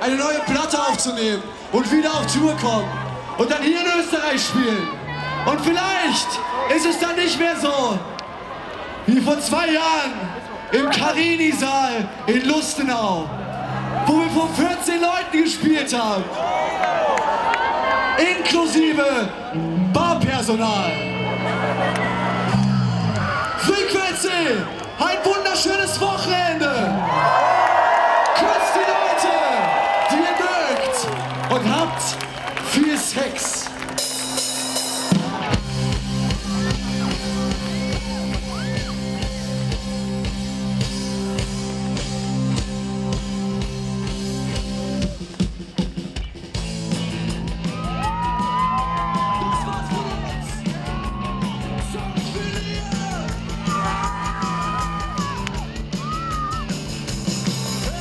eine neue Platte aufzunehmen und wieder auf Tour kommen und dann hier in Österreich spielen. Und vielleicht ist es dann nicht mehr so wie vor 2 Jahren im Carini-Saal in Lustenau, wo wir vor 14 Leuten gespielt haben, inklusive Barpersonal. Frequency, ein wunderschönes Wochenende. Küsst die Leute, die ihr mögt, und habt viel Sex.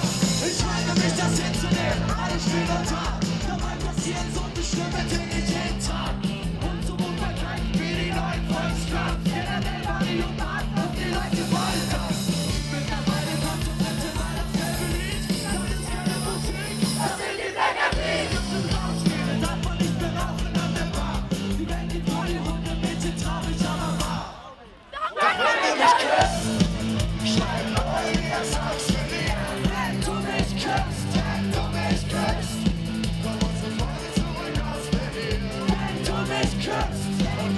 Dabei passiert so bestimmt intelligent.